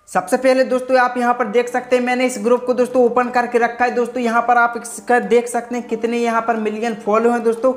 सबसे पहले दोस्तों आप यहाँ पर देख सकते हैं मैंने इस ग्रुप को दोस्तों ओपन करके रखा है। दोस्तों यहाँ पर आप इसका देख सकते हैं कितने यहाँ पर मिलियन फॉलो हैं दोस्तों।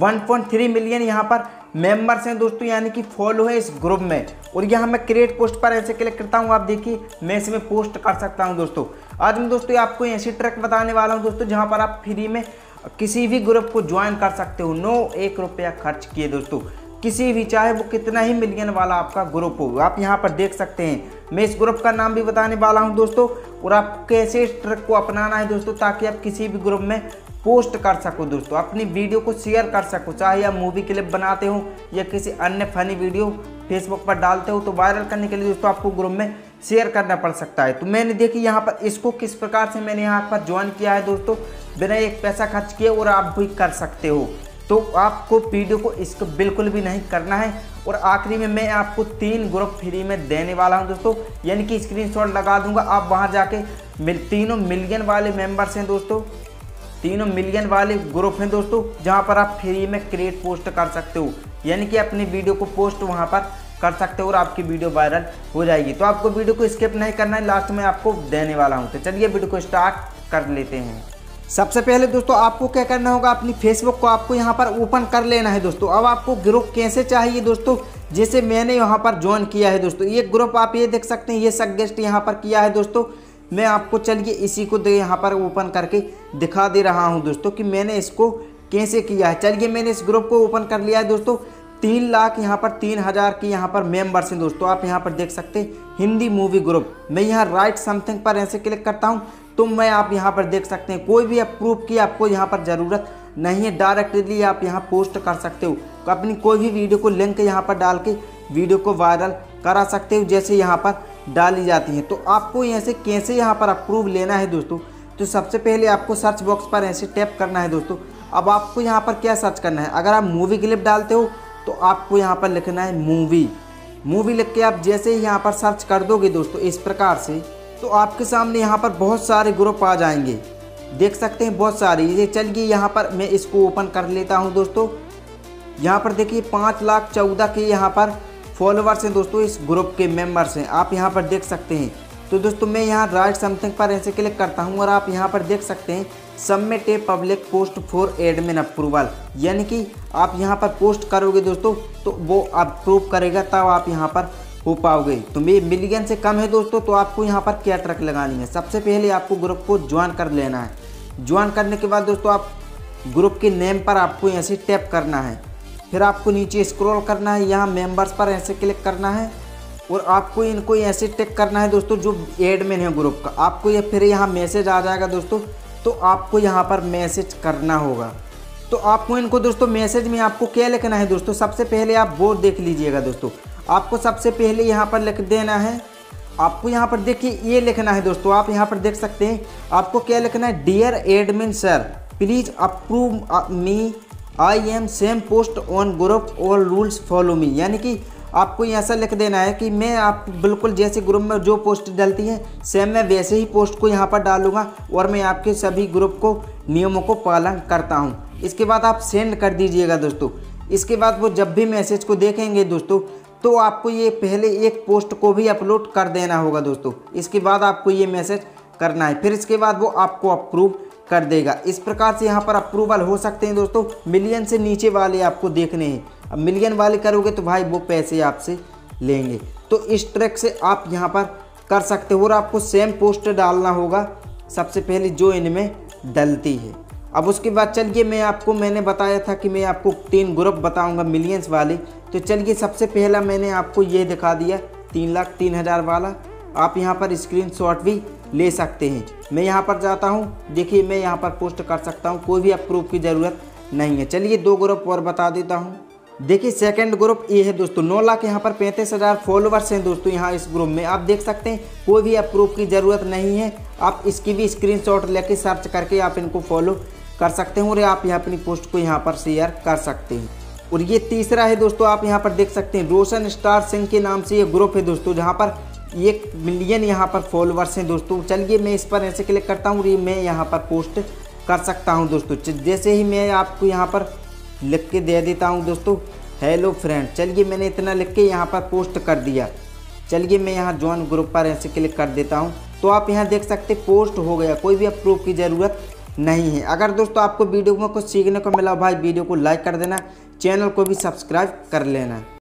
1.3 मिलियन यहाँ पर मेंबर्स हैं दोस्तों, यानी कि फॉलो है इस ग्रुप में। और यहाँ मैं क्रिएट पोस्ट पर ऐसे क्लिक करता हूँ, आप देखिए मैं इसमें पोस्ट कर सकता हूँ दोस्तों। आज मैं दोस्तों आपको ऐसी ट्रिक बताने वाला हूँ दोस्तों जहाँ पर आप फ्री में किसी भी ग्रुप को ज्वाइन कर सकते हो, नो 1 रुपया खर्च किए दोस्तों। किसी भी, चाहे वो कितना ही मिलियन वाला आपका ग्रुप हो। आप यहाँ पर देख सकते हैं मैं इस ग्रुप का नाम भी बताने वाला हूँ दोस्तों, और आप कैसे इस ट्रिक को अपनाना है दोस्तों ताकि आप किसी भी ग्रुप में पोस्ट कर सको दोस्तों, अपनी वीडियो को शेयर कर सको। चाहे आप मूवी क्लिप बनाते हो या किसी अन्य फनी वीडियो फेसबुक पर डालते हो, तो वायरल करने के लिए दोस्तों आपको ग्रुप में शेयर करना पड़ सकता है। तो मैंने देखी यहाँ पर इसको किस प्रकार से मैंने यहाँ पर ज्वाइन किया है दोस्तों, बिना एक पैसा खर्च किए, और आप भी कर सकते हो। तो आपको वीडियो को इसको बिल्कुल भी नहीं करना है। और आखिरी में मैं आपको 3 ग्रुप फ्री में देने वाला हूं दोस्तों, यानी कि स्क्रीनशॉट लगा दूंगा। आप वहां जाके तीनों मिलियन वाले मेंबर्स हैं दोस्तों, तीनों मिलियन वाले ग्रुप हैं दोस्तों, जहां पर आप फ्री में क्रिएट पोस्ट कर सकते हो, यानी कि अपनी वीडियो को पोस्ट वहां पर कर सकते हो और आपकी वीडियो वायरल हो जाएगी। तो आपको वीडियो को स्किप नहीं करना है, लास्ट में आपको देने वाला हूँ। तो चलिए वीडियो को स्टार्ट कर लेते हैं। सबसे पहले दोस्तों आपको क्या करना होगा, अपनी फेसबुक को आपको यहाँ पर ओपन कर लेना है दोस्तों। अब आपको ग्रुप कैसे चाहिए दोस्तों, जैसे मैंने यहाँ पर ज्वाइन किया है दोस्तों, ये ग्रुप आप ये देख सकते हैं, ये सजेस्ट यहाँ पर किया है दोस्तों। मैं आपको चलिए इसी को यहाँ पर ओपन करके दिखा दे रहा हूँ दोस्तों कि मैंने इसको कैसे किया है। चलिए मैंने इस ग्रुप को ओपन कर लिया है दोस्तों। 3 लाख यहाँ पर 3,000 की यहाँ पर मेंबर्स हैं दोस्तों। आप यहाँ पर देख सकते हैं हिंदी मूवी ग्रुप। मैं यहाँ राइट समथिंग पर ऐसे क्लिक करता हूँ तो मैं आप यहाँ पर देख सकते हैं कोई भी अप्रूव की आपको यहाँ पर ज़रूरत नहीं है, डायरेक्टली आप यहाँ पोस्ट कर सकते हो। तो अपनी कोई भी वीडियो को लिंक यहाँ पर डाल के वीडियो को वायरल करा सकते हो, जैसे यहाँ पर डाली जाती है। तो आपको ऐसे कैसे यहाँ पर अप्रूव लेना है दोस्तों, तो सबसे पहले आपको सर्च बॉक्स पर ऐसे टैप करना है दोस्तों। अब आपको यहाँ पर क्या सर्च करना है, अगर आप मूवी क्लिप डालते हो तो आपको यहाँ पर लिखना है मूवी लिख के आप जैसे ही यहाँ पर सर्च कर दोगे दोस्तों इस प्रकार से, तो आपके सामने यहाँ पर बहुत सारे ग्रुप आ जाएंगे, देख सकते हैं बहुत सारे। ये चलिए यहाँ पर मैं इसको ओपन कर लेता हूँ दोस्तों। यहाँ पर देखिए 5,14,000 के यहाँ पर फॉलोवर्स हैं दोस्तों, इस ग्रुप के मेंबर्स हैं, आप यहाँ पर देख सकते हैं। तो दोस्तों मैं यहाँ राइट समथिंग पर ऐसे क्लिक करता हूँ और आप यहाँ पर देख सकते हैं submit a public post for admin approval, यानी कि आप यहाँ पर पोस्ट करोगे दोस्तों तो वो अप्रूव करेगा, तब आप यहाँ पर हो पाओगे। तो ये मिलियन से कम है दोस्तों। तो आपको यहाँ पर क्या ट्रिक लगानी है, सबसे पहले आपको ग्रुप को ज्वाइन कर लेना है। ज्वाइन करने के बाद दोस्तों आप ग्रुप के नेम पर आपको ऐसे टैप करना है, फिर आपको नीचे स्क्रॉल करना है, यहाँ मेंबर्स पर ऐसे क्लिक करना है और आपको इनको ऐसे टिक करना है दोस्तों जो एडमिन है ग्रुप का। आपको ये फिर यहाँ मैसेज आ जाएगा दोस्तों, तो आपको यहाँ पर मैसेज करना होगा। तो आपको इनको दोस्तों मैसेज में आपको क्या लिखना है दोस्तों, सबसे पहले आप वो देख लीजिएगा दोस्तों। आपको सबसे पहले यहाँ पर लिख देना है, आपको यहाँ पर देखिए ये लिखना है दोस्तों, आप यहाँ पर देख सकते हैं आपको क्या लिखना है, dear admin sir please approve me, I am same post on group all rules follow me, यानी कि आपको ऐसा लिख देना है कि मैं आप बिल्कुल जैसे ग्रुप में जो पोस्ट डलती हैं सेम मैं वैसे ही पोस्ट को यहाँ पर डालूंगा और मैं आपके सभी ग्रुप को नियमों को पालन करता हूँ। इसके बाद आप सेंड कर दीजिएगा दोस्तों। इसके बाद वो जब भी मैसेज को देखेंगे दोस्तों तो आपको ये पहले एक पोस्ट को भी अपलोड कर देना होगा दोस्तों। इसके बाद आपको ये मैसेज करना है, फिर इसके बाद वो आपको अप्रूव कर देगा। इस प्रकार से यहाँ पर अप्रूवल हो सकते हैं दोस्तों। मिलियन से नीचे वाले आपको देखने हैं, अब मिलियन वाले करोगे तो भाई वो पैसे आपसे लेंगे। तो इस ट्रिक से आप यहाँ पर कर सकते हो और आपको सेम पोस्ट डालना होगा सबसे पहले जो इनमें डलती है। अब उसके बाद चलिए मैंने बताया था कि मैं आपको 3 ग्रुप बताऊंगा मिलियंस वाले। तो चलिए सबसे पहला मैंने आपको ये दिखा दिया 3,03,000 वाला। आप यहाँ पर स्क्रीनशॉट भी ले सकते हैं। मैं यहाँ पर जाता हूँ, देखिए मैं यहाँ पर पोस्ट कर सकता हूँ, कोई भी अप्रूव की ज़रूरत नहीं है। चलिए 2 ग्रुप और बता देता हूँ। देखिए सेकंड ग्रुप ये है दोस्तों, 9 लाख यहाँ पर 35,000 फॉलोवर्स हैं दोस्तों। यहाँ इस ग्रुप में आप देख सकते हैं कोई भी अप्रूव की ज़रूरत नहीं है। आप इसकी भी स्क्रीनशॉट लेके सर्च करके आप इनको फॉलो कर सकते हैं और आप यहाँ अपनी पोस्ट को यहाँ पर शेयर कर सकते हैं। और ये तीसरा है दोस्तों, आप यहाँ पर देख सकते हैं रोशन स्टार सिंह के नाम से ये ग्रुप है दोस्तों, जहाँ पर 1 मिलियन यहाँ पर फॉलोवर्स हैं दोस्तों। चलिए मैं इस पर ऐसे क्लिक करता हूँ और मैं यहाँ पर पोस्ट कर सकता हूँ दोस्तों। जैसे ही मैं आपको यहाँ पर लिख के दे देता हूँ दोस्तों हेलो फ्रेंड। चलिए मैंने इतना लिख के यहाँ पर पोस्ट कर दिया। चलिए मैं यहाँ ज्वाइन ग्रुप पर ऐसे क्लिक कर देता हूँ। तो आप यहाँ देख सकते पोस्ट हो गया, कोई भी प्रूफ की ज़रूरत नहीं है। अगर दोस्तों आपको वीडियो में कुछ सीखने को मिला भाई, वीडियो को लाइक कर देना, चैनल को भी सब्सक्राइब कर लेना।